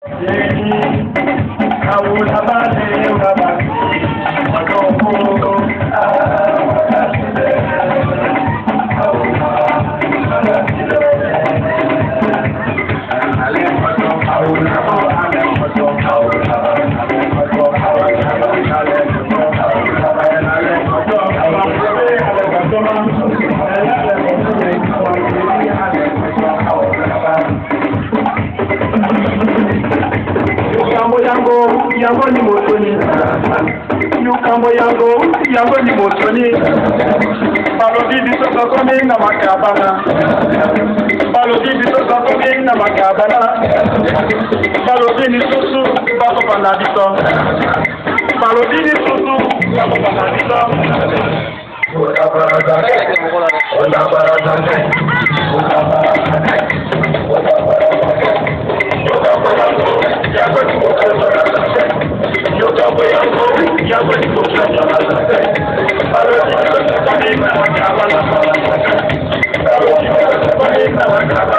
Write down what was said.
Yango ni motoni, yukambo yango ni motoni. Balobi biso tokoni na makabana, balobi biso tokoni na makabana, balobi ni susu bako bana biso, balobi ni susu bako bana biso. Oda baradane, oda baradane, oda baradane, oda baradane, oda baradane, yango ni motoni. Yango